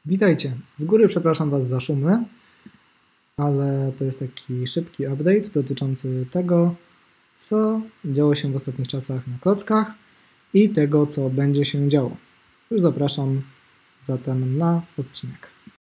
Witajcie. Z góry przepraszam Was za szumy, ale to jest taki szybki update dotyczący tego, co działo się w ostatnich czasach na klockach i tego, co będzie się działo. Już zapraszam zatem na odcinek.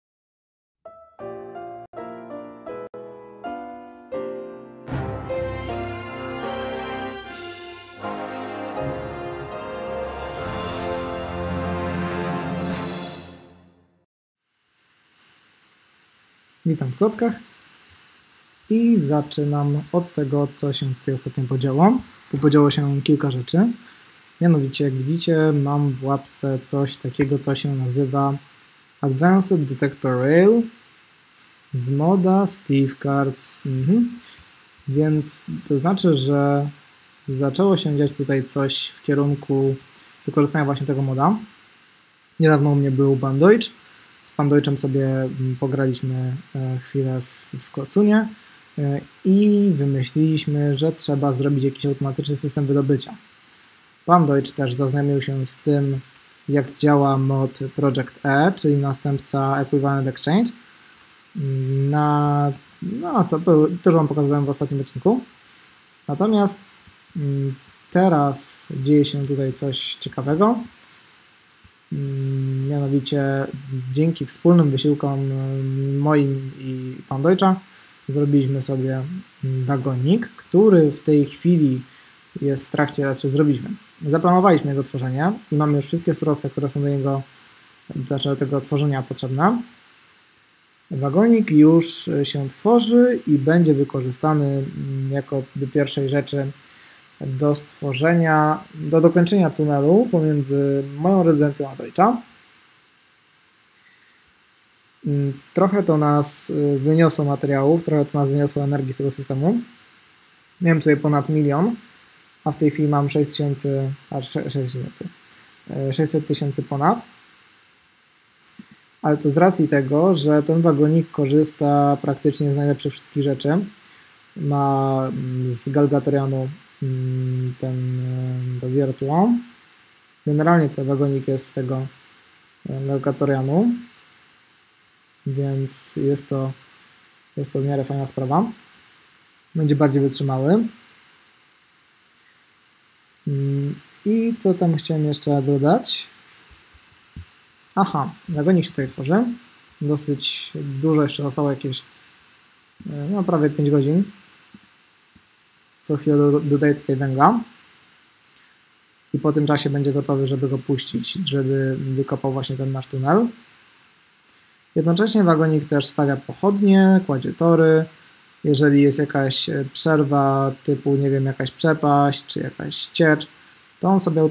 Witam w klockach i zaczynam od tego, co się tutaj ostatnio podziało. Tu podziało się kilka rzeczy. Mianowicie, jak widzicie, mam w łapce coś takiego, co się nazywa Advanced Detector Rail z moda Steve Cards. Więc to znaczy, że zaczęło się dziać tutaj coś w kierunku wykorzystania właśnie tego moda. Niedawno u mnie był Pan Deutsch. Z Pan Deutschem sobie pograliśmy chwilę w Klocunie i wymyśliliśmy, że trzeba zrobić jakiś automatyczny system wydobycia. Pan Deutsch też zaznajomił się z tym, jak działa mod Project E, czyli następca Equivalent Exchange. To Wam pokazywałem w ostatnim odcinku. Natomiast teraz dzieje się tutaj coś ciekawego. Mianowicie dzięki wspólnym wysiłkom moim i Pan Deutscha zrobiliśmy sobie wagonik, który w tej chwili jest w trakcie, zrobiliśmy. Zaplanowaliśmy jego tworzenie i mamy już wszystkie surowce, które są do tego tworzenia potrzebne. Wagonik już się tworzy i będzie wykorzystany jako pierwszej rzeczy do dokończenia tunelu pomiędzy moją rezydencją a Deutscha. Trochę to nas wyniosło materiałów, trochę to nas wyniosło energii z tego systemu. Miałem tutaj ponad 1 000 000, a w tej chwili mam 600 tysięcy ponad. Ale to z racji tego, że ten wagonik korzysta praktycznie z najlepszych wszystkich rzeczy. Ma z Galgatorianu do Virtual. Generalnie cały wagonik jest z tego Galgatorianu, więc jest to w miarę fajna sprawa. Będzie bardziej wytrzymały. I co tam chciałem jeszcze dodać? Wagonik się tutaj tworzy. Dosyć dużo jeszcze zostało, jakieś prawie 5 godzin. Co chwilę dodaję tutaj węgla i po tym czasie będzie gotowy, żeby go puścić, żeby wykopał właśnie ten nasz tunel. Jednocześnie wagonik też stawia pochodnie, kładzie tory. Jeżeli jest jakaś przerwa typu, nie wiem, jakaś przepaść czy jakaś ciecz, to on sobie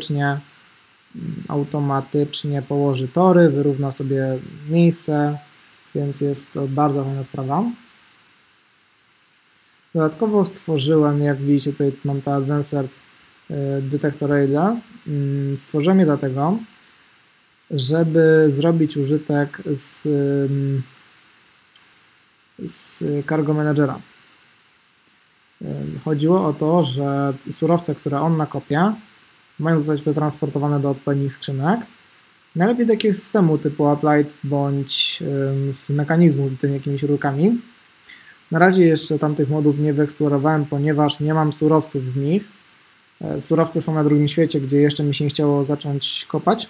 automatycznie położy tory, wyrówna sobie miejsce, więc jest to bardzo fajna sprawa. Dodatkowo stworzyłem, jak widzicie, tutaj mam te Advanced Detector Rail. Stworzyłem je dlatego, żeby zrobić użytek z Cargo Managera. Chodziło o to, że surowce, które on nakopie, mają zostać przetransportowane do odpowiednich skrzynek. Najlepiej takiego systemu typu Applied bądź z mechanizmu z tymi jakimiś rurkami. Na razie jeszcze tamtych modów nie wyeksplorowałem, ponieważ nie mam surowców z nich. Surowce są na drugim świecie, gdzie jeszcze mi się nie chciało zacząć kopać.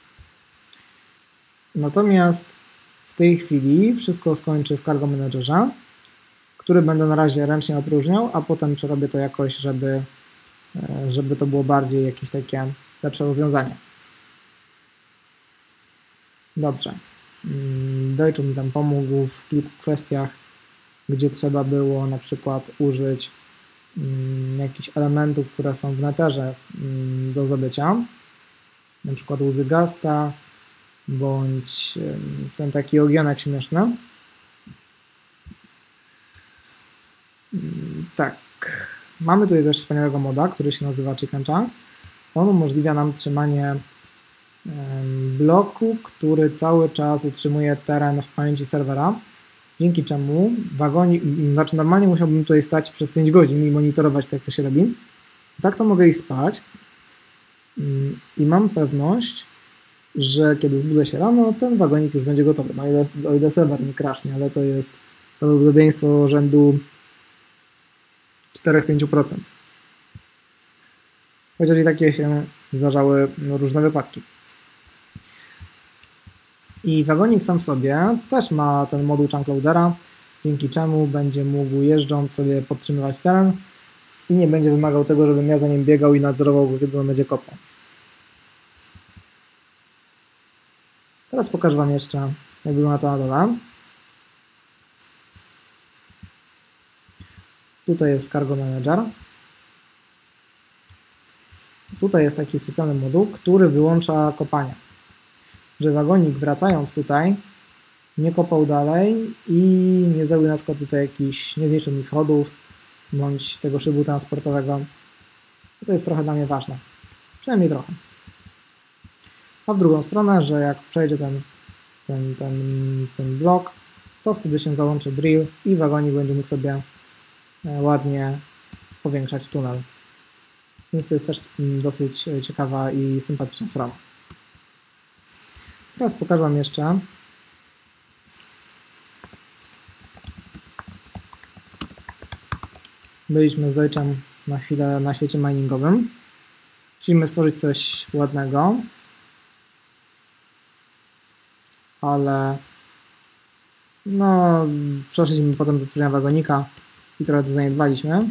Natomiast w tej chwili wszystko skończy w Cargo Managerze, który będę na razie ręcznie opróżniał, a potem przerobię to jakoś, żeby to było bardziej jakieś takie lepsze rozwiązanie. Dobrze. Deutsch mi tam pomógł w kilku kwestiach, gdzie trzeba było na przykład użyć jakichś elementów, które są w netherze do zdobycia, na przykład łzy Gasta, bądź ten taki ogionek śmieszny. Tak, mamy tutaj też wspaniałego moda, który się nazywa Chicken Chunks. On umożliwia nam trzymanie bloku, który cały czas utrzymuje teren w pamięci serwera, dzięki czemu wagonik, normalnie musiałbym tutaj stać przez 5 godzin i monitorować to, jak to się robi. Tak to mogę iść spać i mam pewność, że kiedy zbudzę się rano, ten wagonik już będzie gotowy. No o ile serwer nie crashnie, ale to jest prawdopodobieństwo rzędu 4-5%. Chociaż i takie się zdarzały różne wypadki. I wagonik sam w sobie też ma ten moduł chunkloadera, dzięki czemu będzie mógł jeżdżąc sobie podtrzymywać teren i nie będzie wymagał tego, żebym ja za nim biegał i nadzorował go, kiedy on będzie kopał. Teraz pokażę Wam jeszcze, jak wygląda to na dole. Tutaj jest Cargo Manager. Tutaj jest taki specjalny moduł, który wyłącza kopania. Że wagonik wracając tutaj nie kopał dalej i nie zrobił na przykład tutaj jakichś, nie zniszczył mi schodów bądź tego szybu transportowego. To jest trochę dla mnie ważne. Przynajmniej trochę. A w drugą stronę, że jak przejdzie ten blok, to wtedy się załączy drill i wagonik będzie mógł sobie ładnie powiększać tunel. Więc to jest też dosyć ciekawa i sympatyczna sprawa. Teraz pokażę Wam jeszcze, byliśmy z Deutschem na chwilę na świecie miningowym. Chcieliśmy stworzyć coś ładnego, ale no przeszliśmy potem do tworzenia wagonika i trochę to zaniedbaliśmy.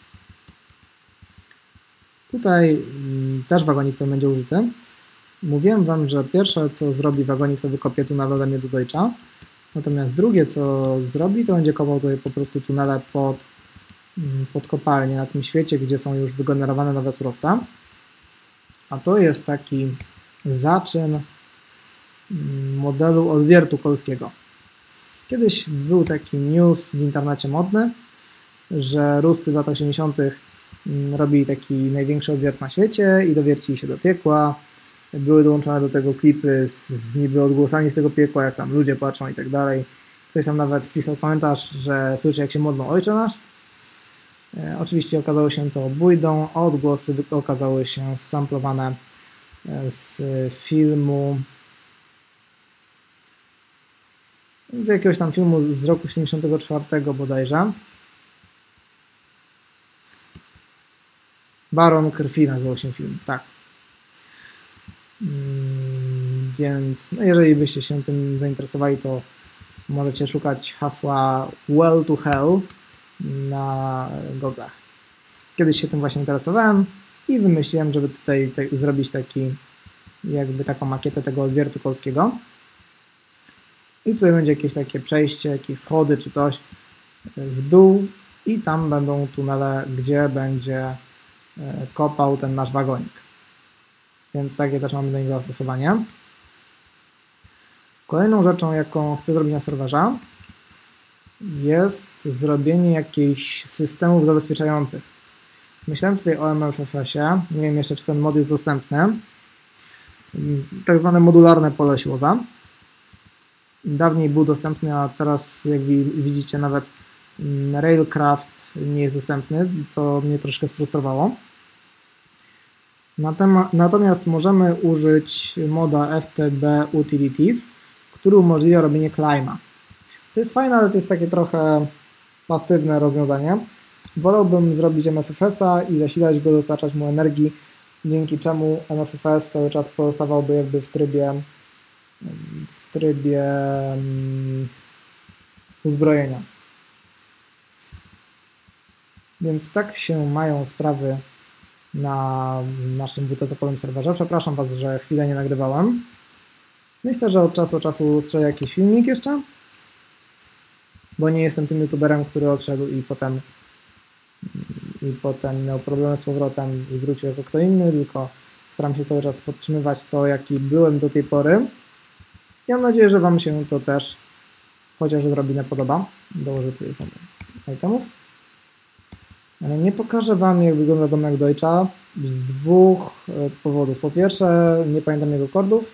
Tutaj też wagonik ten będzie użyty. Mówiłem Wam, że pierwsze co zrobi wagonik to wykopie tunel ode mnie do Deutscha, natomiast drugie co zrobi to będzie kopał tutaj po prostu tunele pod kopalnię na tym świecie, gdzie są już wygenerowane nowe surowce. A to jest taki zaczyn modelu odwiertu kolskiego. Kiedyś był taki news w internecie modny, że Ruscy w latach 80. robili taki największy odwiert na świecie i dowiercili się do piekła. Były dołączone do tego klipy z niby odgłosami z tego piekła, jak tam ludzie patrzą i tak dalej. Ktoś tam nawet pisał komentarz, że słyszy jak się modlą Ojcze Nasz. Oczywiście okazało się to bójdą, a odgłosy okazały się zsamplowane z filmu, z jakiegoś tam filmu z roku 74 bodajże. Baron Krwi nazywał się film, tak. Więc no jeżeli byście się tym zainteresowali, to możecie szukać hasła Well to Hell na Google'ach. Kiedyś się tym właśnie interesowałem i wymyśliłem, żeby tutaj zrobić jakby taką makietę tego odwiertu polskiego. I tutaj będzie jakieś takie przejście, jakieś schody czy coś w dół i tam będą tunele, gdzie będzie kopał ten nasz wagonik. Więc takie też mamy do niego zastosowanie. Kolejną rzeczą, jaką chcę zrobić na serwerze, jest zrobienie jakichś systemów zabezpieczających. Myślałem tutaj o MFFS-ie, nie wiem jeszcze, czy ten mod jest dostępny. Tak zwane modularne pole siłowe. Dawniej był dostępny, a teraz, jak widzicie, nawet Railcraft nie jest dostępny, co mnie troszkę sfrustrowało. Natomiast możemy użyć moda FTB Utilities, który umożliwia robienie climba. To jest fajne, ale to jest takie trochę pasywne rozwiązanie. Wolałbym zrobić MFFS-a i zasilać go, dostarczać mu energii, dzięki czemu MFFS cały czas pozostawałby jakby w trybie uzbrojenia. Więc tak się mają sprawy na naszym WTC-owym serwerze. Przepraszam Was, że chwilę nie nagrywałem. Myślę, że od czasu do czasu strzelę jakiś filmik jeszcze, bo nie jestem tym youtuberem, który odszedł i potem miał problemy z powrotem i wrócił jako kto inny, tylko staram się cały czas podtrzymywać to, jaki byłem do tej pory. I mam nadzieję, że Wam się to też chociaż odrobinę podoba. Dołożę tutaj sobie itemów. Nie pokażę Wam, jak wygląda domek Deutscha z dwóch powodów. Po pierwsze, nie pamiętam jego kordów,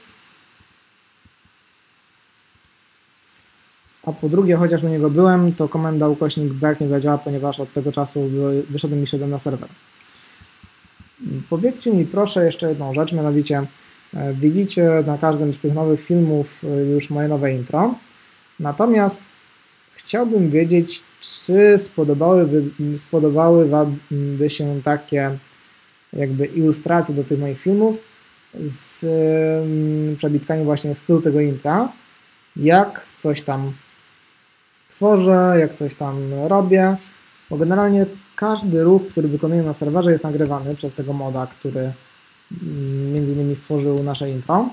a po drugie, chociaż u niego byłem, to komenda /back nie zadziała, ponieważ od tego czasu wyszedłem i szedłem na serwer. Powiedzcie mi proszę jeszcze jedną rzecz, mianowicie Widzicie na każdym z tych nowych filmów już moje nowe intro. Natomiast chciałbym wiedzieć, czy spodobały Wam by się takie jakby ilustracje do tych moich filmów z przebitkami właśnie w stylu tego intra, jak coś tam tworzę, jak coś tam robię, bo generalnie każdy ruch, który wykonuję na serwerze, jest nagrywany przez tego moda, który między innymi stworzył nasze intro.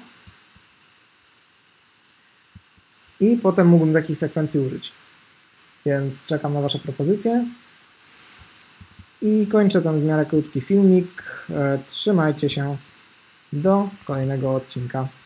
I potem mógłbym takich sekwencji użyć. Więc czekam na Wasze propozycje. I kończę ten w miarę krótki filmik. Trzymajcie się. Do kolejnego odcinka.